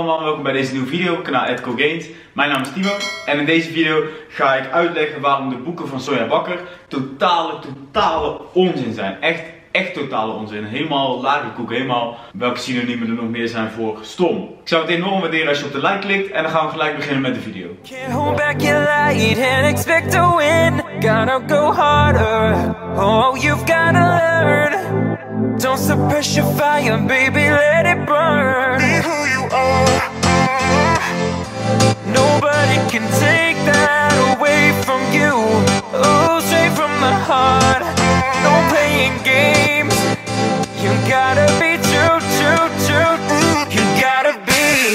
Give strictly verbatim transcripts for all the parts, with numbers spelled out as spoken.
allemaal en welkom bij deze nieuwe video op kanaal Edco Gains. Mijn naam is Timo en in deze video ga ik uitleggen waarom de boeken van Sonja Bakker totale, totale onzin zijn. Echt, echt totale onzin. Helemaal lage koek, helemaal welke synoniemen er nog meer zijn voor stom. Ik zou het enorm waarderen als je op de like klikt en dan gaan we gelijk beginnen met de video. Can't hold back your light and expect to win. Gotta go harder. Oh, you've gotta learn. Don't suppress your fire, baby, let it burn. Be who you are. Nobody can take that away from you. Oh, straight from the heart. No playing games. You gotta be true, true, true. You gotta be.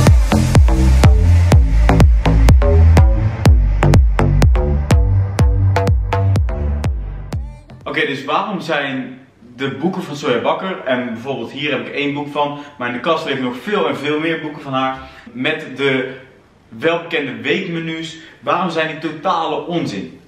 Oké, okay, dus waarom zijn de boeken van Sonja Bakker, en bijvoorbeeld hier heb ik één boek van, maar in de kast liggen nog veel en veel meer boeken van haar, met de welbekende weekmenu's, waarom zijn die totale onzin?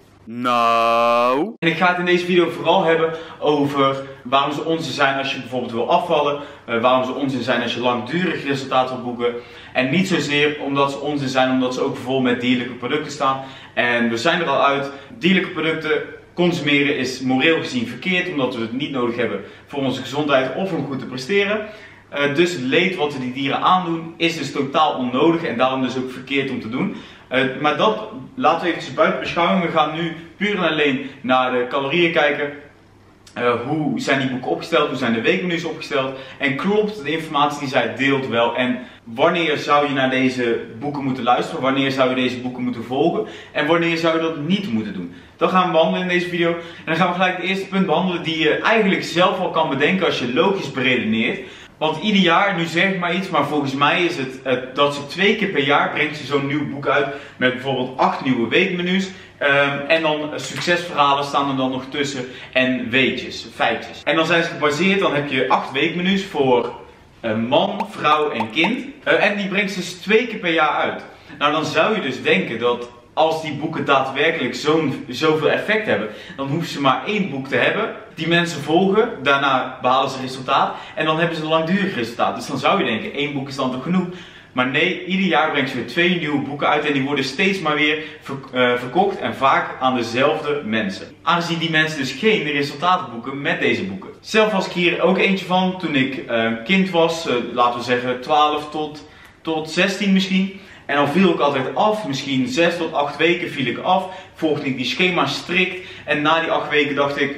Nou. En ik ga het in deze video vooral hebben over waarom ze onzin zijn als je bijvoorbeeld wil afvallen, uh, waarom ze onzin zijn als je langdurig resultaat wil boeken, en niet zozeer omdat ze onzin zijn omdat ze ook vol met dierlijke producten staan. En we zijn er al uit, dierlijke producten consumeren is moreel gezien verkeerd, omdat we het niet nodig hebben voor onze gezondheid of om goed te presteren. Uh, dus het leed wat we die dieren aandoen is dus totaal onnodig en daarom dus ook verkeerd om te doen. Uh, maar dat laten we even buiten beschouwing. We gaan nu puur en alleen naar de calorieën kijken. Uh, hoe zijn die boeken opgesteld? Hoe zijn de weekmenu's opgesteld? En klopt de informatie die zij deelt wel? En wanneer zou je naar deze boeken moeten luisteren? Wanneer zou je deze boeken moeten volgen? En wanneer zou je dat niet moeten doen? Dat gaan we behandelen in deze video. En dan gaan we gelijk het eerste punt behandelen die je eigenlijk zelf al kan bedenken als je logisch beredeneert. Want ieder jaar, nu zeg ik maar iets, maar volgens mij is het uh, dat ze twee keer per jaar brengt ze zo'n nieuw boek uit met bijvoorbeeld acht nieuwe weekmenu's. Um, en dan uh, succesverhalen staan er dan nog tussen en weetjes, feitjes. En dan zijn ze gebaseerd, dan heb je acht weekmenu's voor uh, man, vrouw en kind. Uh, en die brengt ze dus twee keer per jaar uit. Nou, dan zou je dus denken dat als die boeken daadwerkelijk zo'n, zoveel effect hebben, dan hoeven ze maar één boek te hebben. Die mensen volgen, daarna behalen ze resultaat en dan hebben ze een langdurig resultaat. Dus dan zou je denken, één boek is dan toch genoeg? Maar nee, ieder jaar brengt ze weer twee nieuwe boeken uit en die worden steeds maar weer ver, uh, verkocht en vaak aan dezelfde mensen. Aangezien die mensen dus geen resultaten boeken met deze boeken. Zelf was ik hier ook eentje van toen ik uh, kind was, uh, laten we zeggen twaalf tot, tot zestien misschien. En dan viel ik altijd af, misschien zes tot acht weken viel ik af, volgde ik die schema's strikt en na die acht weken dacht ik,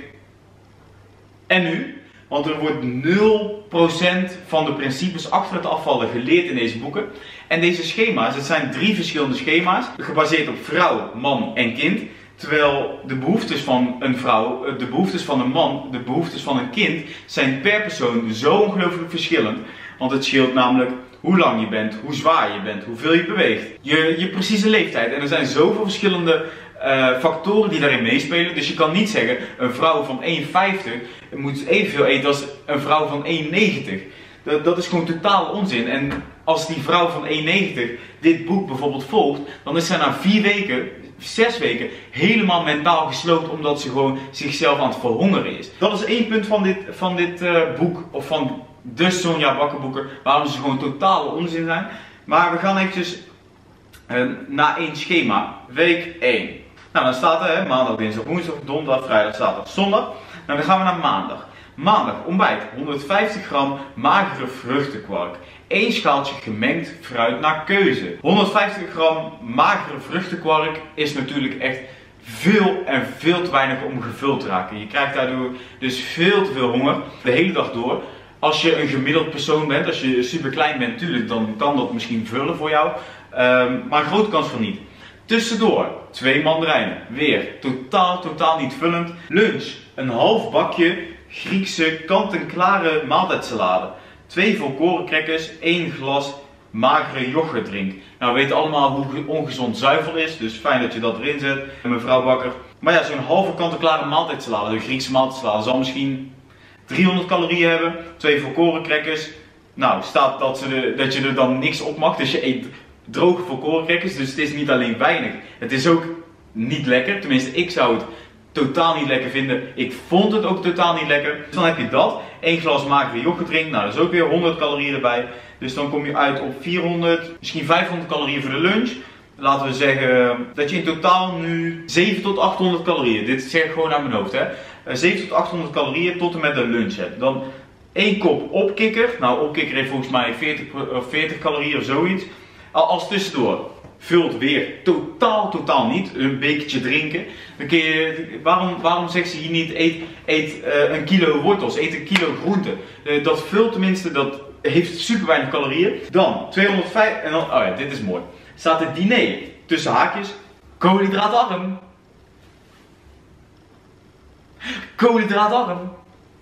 en nu? Want er wordt nul procent van de principes achter het afvallen geleerd in deze boeken. En deze schema's, het zijn drie verschillende schema's, gebaseerd op vrouw, man en kind. Terwijl de behoeftes van een vrouw, de behoeftes van een man, de behoeftes van een kind zijn per persoon zo ongelooflijk verschillend. Want het scheelt namelijk hoe lang je bent, hoe zwaar je bent, hoeveel je beweegt, je, je precieze leeftijd. En er zijn zoveel verschillende uh, factoren die daarin meespelen. Dus je kan niet zeggen, een vrouw van één vijftig moet evenveel eten als een vrouw van één negentig. Dat, dat is gewoon totaal onzin. En als die vrouw van één negentig dit boek bijvoorbeeld volgt, dan is zij na vier weken, zes weken helemaal mentaal gesloopt omdat ze gewoon zichzelf aan het verhongeren is. Dat is één punt van dit, van dit uh, boek, of van de Sonja Bakker boeken, waarom ze gewoon totaal onzin zijn. Maar we gaan eventjes uh, naar één schema. Week één. Nou, dan staat er hè, maandag, dinsdag, woensdag, donderdag, vrijdag, zaterdag, zondag. Nou, dan gaan we naar maandag. Maandag ontbijt honderdvijftig gram magere vruchtenkwark. één schaaltje gemengd fruit naar keuze. honderdvijftig gram magere vruchtenkwark is natuurlijk echt veel en veel te weinig om gevuld te raken. Je krijgt daardoor dus veel te veel honger de hele dag door. Als je een gemiddeld persoon bent, als je super klein bent natuurlijk, dan kan dat misschien vullen voor jou. Um, maar een grote kans van niet. Tussendoor, twee mandarijnen. Weer, totaal, totaal niet vullend. Lunch, een half bakje Griekse kant-en-klare maaltijdsalade. Twee volkoren crackers, één glas magere yoghurtdrink. Nou, we weten allemaal hoe ongezond zuivel is, dus fijn dat je dat erin zet, mevrouw Bakker. Maar ja, zo'n halve kant-en-klare maaltijdsalade, de Griekse maaltijdsalade, zal misschien driehonderd calorieën hebben. Twee volkoren crackers. Nou, staat dat, ze de, dat je er dan niks op mag, dus je eet droge volkoren crackers, dus het is niet alleen weinig, het is ook niet lekker. Tenminste, ik zou het totaal niet lekker vinden. Ik vond het ook totaal niet lekker. Dus dan heb je dat. één glas magere yoghurt drinken. Nou, dat is ook weer honderd calorieën erbij. Dus dan kom je uit op vierhonderd, misschien vijfhonderd calorieën voor de lunch. Laten we zeggen dat je in totaal nu zeven tot achthonderd calorieën, dit zeg ik gewoon uit mijn hoofd hè. zeven tot achthonderd calorieën tot en met de lunch hebt. Dan één kop opkikker. Nou, opkikker heeft volgens mij veertig, veertig calorieën of zoiets. Als tussendoor. Vult weer totaal, totaal niet. Een bekertje drinken. Dan kun je, waarom, waarom zegt ze hier niet, eet, eet uh, een kilo wortels, eet een kilo groenten. Uh, dat vult tenminste, dat heeft super weinig calorieën. Dan tweehonderdvijf, en dan, oh ja, dit is mooi. Staat het diner, tussen haakjes, koolhydraatarm. Koolhydraatarm.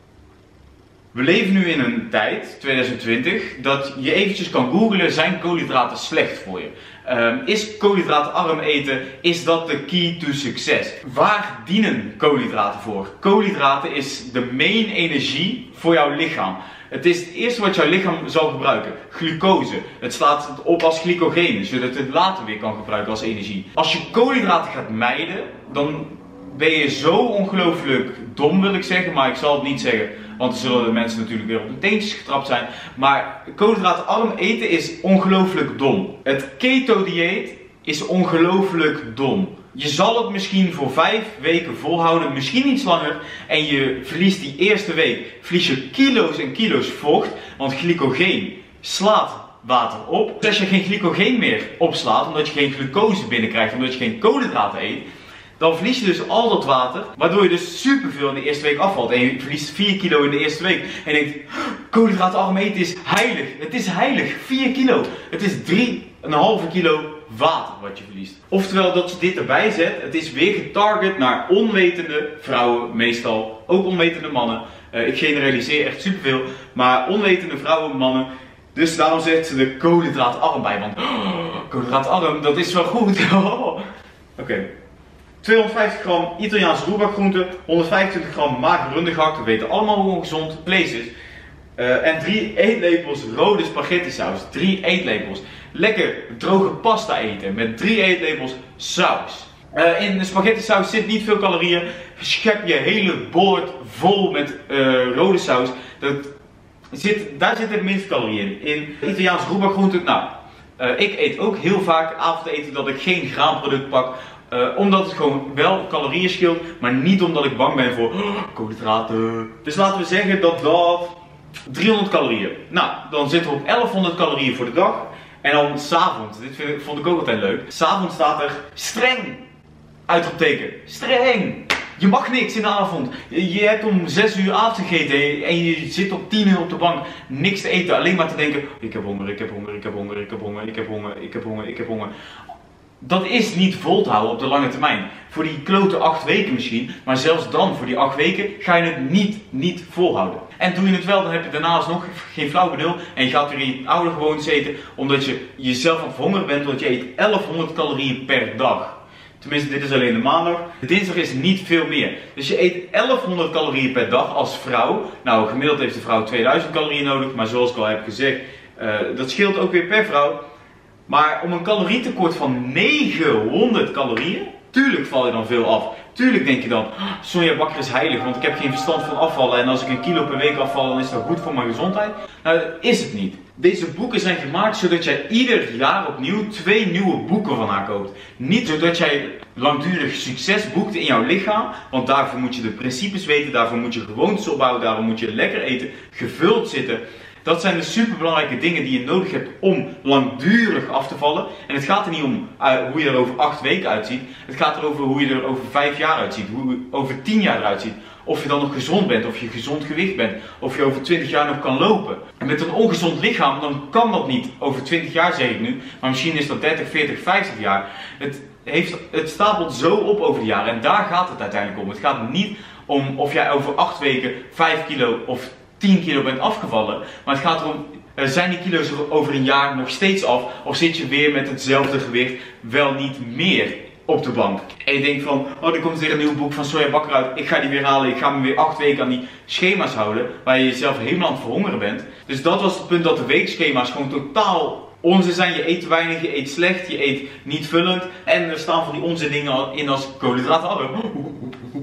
We leven nu in een tijd, twintig twintig, dat je eventjes kan googlen, zijn koolhydraten slecht voor je? Um, is koolhydraatarm eten, is dat de key to succes? Waar dienen koolhydraten voor? Koolhydraten is de main energie voor jouw lichaam. Het is het eerste wat jouw lichaam zal gebruiken. Glucose. Het slaat het op als glycogeen, zodat het later weer kan gebruiken als energie. Als je koolhydraten gaat mijden, dan ben je zo ongelooflijk dom, wil ik zeggen, maar ik zal het niet zeggen. Want dan zullen de mensen natuurlijk weer op de teentjes getrapt zijn. Maar koolhydraatarm eten is ongelooflijk dom. Het keto-dieet is ongelooflijk dom. Je zal het misschien voor vijf weken volhouden, misschien iets langer. En je verliest die eerste week, verlies je kilo's en kilo's vocht. Want glycogeen slaat water op. Dus als je geen glycogeen meer opslaat, omdat je geen glucose binnenkrijgt, omdat je geen koolhydraten eet, dan verlies je dus al dat water, waardoor je dus superveel in de eerste week afvalt. En je verliest vier kilo in de eerste week. En je denkt, koolhydraatarm eten is heilig. Het is heilig, vier kilo. Het is drie komma vijf kilo water wat je verliest. Oftewel dat ze dit erbij zet, het is weer getarget naar onwetende vrouwen, meestal. Ook onwetende mannen. Uh, ik generaliseer echt superveel. Maar onwetende vrouwen, mannen. Dus daarom zet ze de koolhydraatarm bij. Want oh, koolhydraatarm, dat is wel goed. Oké. Okay. tweehonderdvijftig gram Italiaanse roerbakgroenten, honderdvijfentwintig gram mager rundegehakt, we weten allemaal hoe ongezond vlees is. Uh, en drie eetlepels rode spaghetti saus, drie eetlepels. Lekker droge pasta eten met drie eetlepels saus. Uh, in de spaghetti saus zit niet veel calorieën, schep je hele bord vol met uh, rode saus. Dat zit, daar zitten de minste calorieën in. In Italiaanse roerbakgroenten, nou, uh, ik eet ook heel vaak avondeten dat ik geen graanproduct pak. Uh, omdat het gewoon wel calorieën scheelt, maar niet omdat ik bang ben voor oh, koolhydraten. Dus laten we zeggen dat dat driehonderd calorieën. Nou, dan zitten we op elfhonderd calorieën voor de dag. En dan s'avonds, dit vind ik, vond ik ook altijd leuk. S'avonds staat er streng. Uitroepteken. Streng. Je mag niks in de avond. Je, je hebt om zes uur avond gegeten en je zit op tien uur op de bank niks te eten. Alleen maar te denken, ik heb honger, ik heb honger, ik heb honger, ik heb honger, ik heb honger, ik heb honger, ik heb honger. Dat is niet vol te houden op de lange termijn. Voor die klote acht weken misschien, maar zelfs dan, voor die acht weken, ga je het niet, niet volhouden. En doe je het wel, dan heb je daarna alsnog geen flauw benul en je gaat weer in je oude gewoontes eten, omdat je jezelf aan het verhongeren bent, want je eet elfhonderd calorieën per dag. Tenminste, dit is alleen de maandag. De dinsdag is niet veel meer. Dus je eet elfhonderd calorieën per dag als vrouw. Nou, gemiddeld heeft de vrouw tweeduizend calorieën nodig, maar zoals ik al heb gezegd, uh, dat scheelt ook weer per vrouw. Maar om een calorietekort van negenhonderd calorieën, tuurlijk val je dan veel af. Tuurlijk denk je dan, Sonja Bakker is heilig, want ik heb geen verstand van afvallen en als ik een kilo per week afval, dan is dat goed voor mijn gezondheid. Nou, dat is het niet. Deze boeken zijn gemaakt zodat jij ieder jaar opnieuw twee nieuwe boeken van haar koopt. Niet zodat jij langdurig succes boekt in jouw lichaam, want daarvoor moet je de principes weten, daarvoor moet je gewoontes opbouwen, daarvoor moet je lekker eten, gevuld zitten. Dat zijn de superbelangrijke dingen die je nodig hebt om langdurig af te vallen. En het gaat er niet om uh, hoe je er over acht weken uitziet. Het gaat erover hoe je er over vijf jaar uitziet. Hoe je over tien jaar eruit ziet. Of je dan nog gezond bent. Of je gezond gewicht bent. Of je over twintig jaar nog kan lopen. En met een ongezond lichaam, dan kan dat niet. Over twintig jaar zeg ik nu. Maar misschien is dat dertig, veertig, vijftig jaar. Het, heeft, het stapelt zo op over de jaren. En daar gaat het uiteindelijk om. Het gaat niet om of jij over acht weken vijf kilo of tien kilo bent afgevallen, maar het gaat erom, zijn die kilo's over een jaar nog steeds af, of zit je weer met hetzelfde gewicht, wel niet meer op de bank. En je denkt van, oh, er komt weer een nieuw boek van Sonja Bakker uit, ik ga die weer halen, ik ga me weer acht weken aan die schema's houden, waar je jezelf helemaal aan het verhongeren bent. Dus dat was het punt, dat de weekschema's gewoon totaal onzin zijn. Je eet te weinig, je eet slecht, je eet niet vullend, en er staan van die onzin dingen in als koolhydraatarm.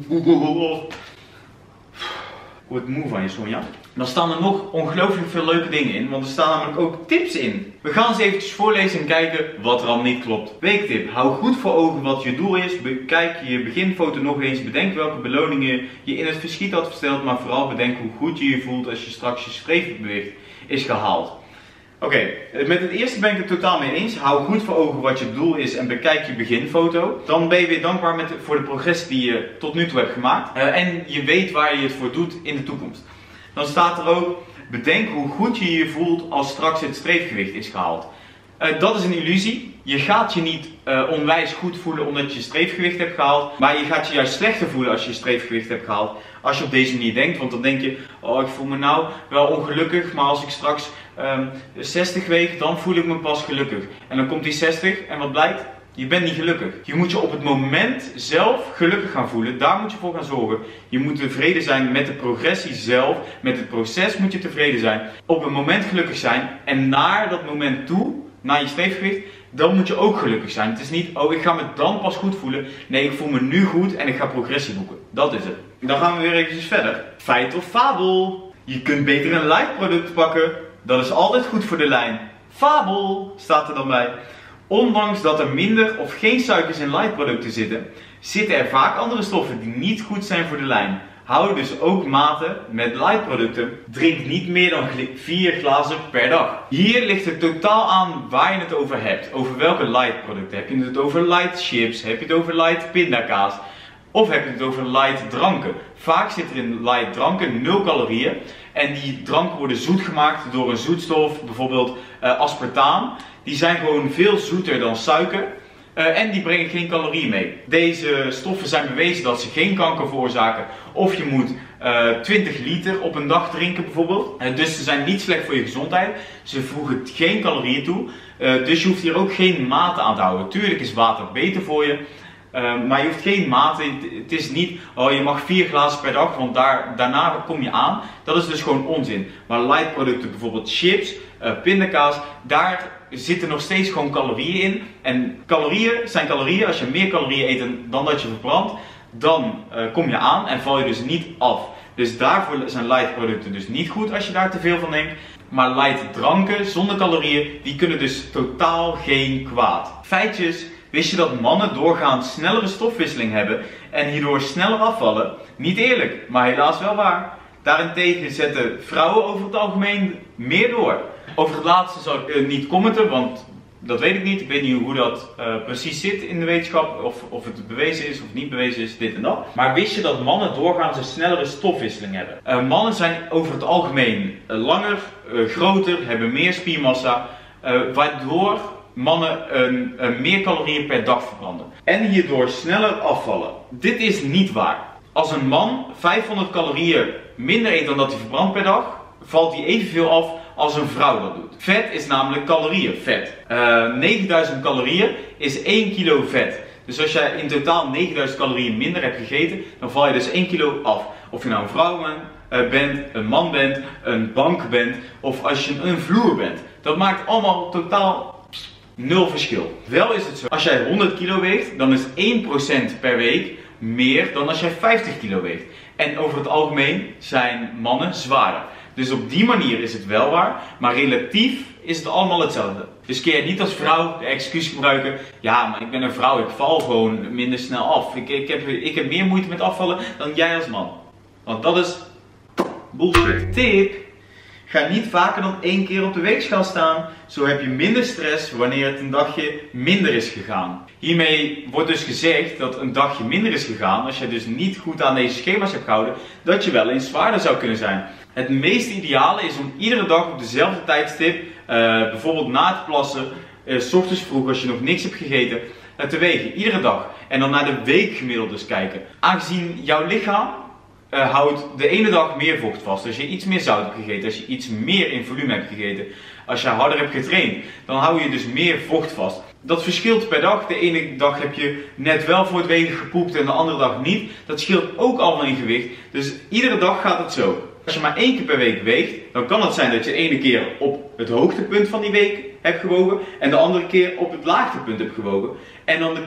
Ik word moe van je, Sonja. Dan staan er nog ongelooflijk veel leuke dingen in, want er staan namelijk ook tips in. We gaan eens eventjes voorlezen en kijken wat er al niet klopt. Weektip: hou goed voor ogen wat je doel is. Bekijk je beginfoto nog eens. Bedenk welke beloningen je in het verschiet had versteld, maar vooral bedenk hoe goed je je voelt als je straks je streefgewicht is gehaald. Oké, okay, met het eerste ben ik het totaal mee eens. Hou goed voor ogen wat je doel is en bekijk je beginfoto. Dan ben je weer dankbaar met, voor de progressie die je tot nu toe hebt gemaakt. Uh, en je weet waar je het voor doet in de toekomst. Dan staat er ook: bedenk hoe goed je je voelt als straks het streefgewicht is gehaald. Uh, dat is een illusie. Je gaat je niet uh, onwijs goed voelen omdat je je streefgewicht hebt gehaald. Maar je gaat je juist slechter voelen als je je streefgewicht hebt gehaald. Als je op deze manier denkt. Want dan denk je: oh, ik voel me nou wel ongelukkig. Maar als ik straks um, zestig weeg, dan voel ik me pas gelukkig. En dan komt die zestig en wat blijkt? Je bent niet gelukkig. Je moet je op het moment zelf gelukkig gaan voelen. Daar moet je voor gaan zorgen. Je moet tevreden zijn met de progressie zelf. Met het proces moet je tevreden zijn. Op het moment gelukkig zijn. En naar dat moment toe, naar je streefgewicht, dan moet je ook gelukkig zijn. Het is niet: oh, ik ga me dan pas goed voelen. Nee, ik voel me nu goed en ik ga progressie boeken. Dat is het. Dan gaan we weer eventjes verder. Feit of fabel? Je kunt beter een light product pakken. Dat is altijd goed voor de lijn. Fabel staat er dan bij. Ondanks dat er minder of geen suikers in light producten zitten, zitten er vaak andere stoffen die niet goed zijn voor de lijn. Hou dus ook maten met light producten. Drink niet meer dan vier glazen per dag. Hier ligt het totaal aan waar je het over hebt. Over welke light producten. Heb je het over light chips? Heb je het over light pindakaas? Of heb je het over light dranken? Vaak zit er in light dranken nul calorieën. En die dranken worden zoet gemaakt door een zoetstof, bijvoorbeeld uh, aspartaam. Die zijn gewoon veel zoeter dan suiker. Uh, en die brengen geen calorieën mee. Deze stoffen zijn bewezen dat ze geen kanker veroorzaken. Of je moet uh, twintig liter op een dag drinken bijvoorbeeld. Uh, dus ze zijn niet slecht voor je gezondheid. Ze voegen geen calorieën toe. Uh, dus je hoeft hier ook geen maten aan te houden. Tuurlijk is water beter voor je. Uh, maar je hoeft geen maten. Het is niet: oh, je mag vier glazen per dag, want daar, daarna kom je aan. Dat is dus gewoon onzin. Maar light producten, bijvoorbeeld chips, uh, pindakaas, daar zitten nog steeds gewoon calorieën in. En calorieën zijn calorieën. Als je meer calorieën eet dan dat je verbrandt, dan uh, kom je aan en val je dus niet af. Dus daarvoor zijn light producten dus niet goed als je daar te veel van neemt. Maar light dranken zonder calorieën, die kunnen dus totaal geen kwaad. Feitjes: wist je dat mannen doorgaans snellere stofwisseling hebben en hierdoor sneller afvallen? Niet eerlijk, maar helaas wel waar. Daarentegen zetten vrouwen over het algemeen meer door. Over het laatste zal ik uh, niet commenten, want dat weet ik niet. Ik weet niet hoe dat uh, precies zit in de wetenschap, of, of het bewezen is of niet bewezen is, dit en dat. Maar wist je dat mannen doorgaans een snellere stofwisseling hebben? Uh, mannen zijn over het algemeen uh, langer, uh, groter, hebben meer spiermassa, uh, waardoor mannen een, een meer calorieën per dag verbranden. En hierdoor sneller afvallen. Dit is niet waar. Als een man vijfhonderd calorieën minder eet dan dat hij verbrandt per dag, valt hij evenveel af als een vrouw dat doet. Vet is namelijk calorieën. Vet. Uh, negenduizend calorieën is één kilo vet. Dus als jij in totaal negenduizend calorieën minder hebt gegeten, dan val je dus één kilo af. Of je nou een vrouw bent, een man bent, een bank bent, of als je een vloer bent. Dat maakt allemaal totaal nul verschil. Wel is het zo: als jij honderd kilo weegt, dan is één procent per week meer dan als jij vijftig kilo weegt. En over het algemeen zijn mannen zwaarder. Dus op die manier is het wel waar, maar relatief is het allemaal hetzelfde. Dus kun je niet als vrouw de excuus gebruiken: ja, maar ik ben een vrouw, ik val gewoon minder snel af. Ik, ik, heb, ik heb meer moeite met afvallen dan jij als man. Want dat is bullshit. Tip: ga niet vaker dan één keer op de weegschaal staan. Zo heb je minder stress wanneer het een dagje minder is gegaan. Hiermee wordt dus gezegd dat een dagje minder is gegaan, als je dus niet goed aan deze schema's hebt gehouden, dat je wel eens zwaarder zou kunnen zijn. Het meest ideale is om iedere dag op dezelfde tijdstip, uh, bijvoorbeeld na het plassen, uh, 's ochtends vroeg als je nog niks hebt gegeten, uh, te wegen. Iedere dag. En dan naar de weekgemiddeldes kijken. Aangezien jouw lichaam Uh, houdt de ene dag meer vocht vast. Als je iets meer zout hebt gegeten, als je iets meer in volume hebt gegeten, als je harder hebt getraind, dan hou je dus meer vocht vast. Dat verschilt per dag. De ene dag heb je net wel voor het wegen gepoept en de andere dag niet. Dat scheelt ook allemaal in gewicht. Dus iedere dag gaat het zo. Als je maar één keer per week weegt, dan kan het zijn dat je de ene keer op het hoogtepunt van die week hebt gewogen en de andere keer op het laagtepunt hebt gewogen. En dan de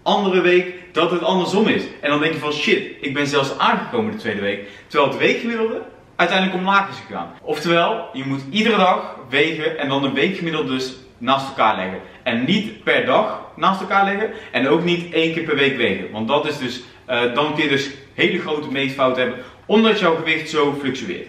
andere week dat het andersom is. En dan denk je van shit, ik ben zelfs aangekomen de tweede week. Terwijl het weekgemiddelde uiteindelijk omlaag is gegaan. Oftewel, je moet iedere dag wegen en dan de weekgemiddelde dus naast elkaar leggen. En niet per dag naast elkaar leggen en ook niet één keer per week wegen. Want dat is dus, uh, dan kun je dus hele grote meetfouten hebben, omdat jouw gewicht zo fluctueert.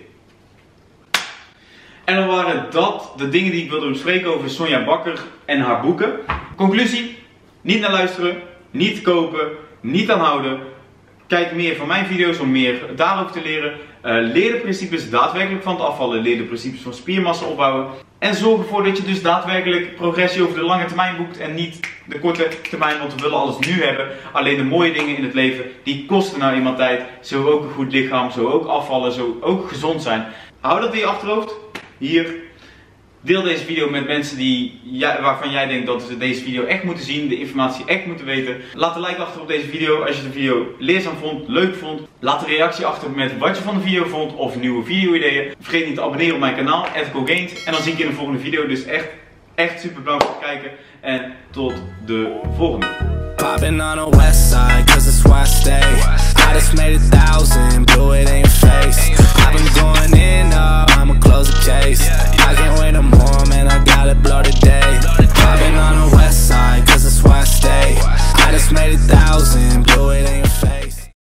En dan waren dat de dingen die ik wilde bespreken over Sonja Bakker en haar boeken. Conclusie, niet naar luisteren, niet kopen, niet aanhouden. Kijk meer van mijn video's om meer daarover te leren. Uh, leer de principes daadwerkelijk van het afvallen. Leer de principes van spiermassa opbouwen. En zorg ervoor dat je dus daadwerkelijk progressie over de lange termijn boekt en niet de korte termijn. Want we willen alles nu hebben. Alleen de mooie dingen in het leven, die kosten nou eenmaal tijd. Zo ook een goed lichaam, zo ook afvallen, zo ook gezond zijn. Hou dat in je achterhoofd. Hier. Deel deze video met mensen die, ja, waarvan jij denkt dat ze deze video echt moeten zien, de informatie echt moeten weten. Laat een like achter op deze video als je de video leerzaam vond, leuk vond. Laat een reactie achter met wat je van de video vond of nieuwe video ideeën. Vergeet niet te abonneren op mijn kanaal, Ethical Gains. En dan zie ik je in de volgende video. Dus echt, echt super bedankt voor het kijken. En tot de volgende. Popping on the west side, cause it's where I stay. I just made a thousand, blew it in your face. I've been going